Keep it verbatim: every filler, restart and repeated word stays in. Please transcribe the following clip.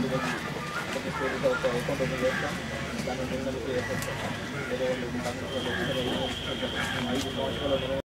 Account తెచ్చి ఒక state ఒక అకౌంట్ ఓపెన్ చేస్తాం. దాన్ని నిర్ణయించి వేసేస్తాం. వేరే వాళ్ళు ఐదు సంవత్సరాలు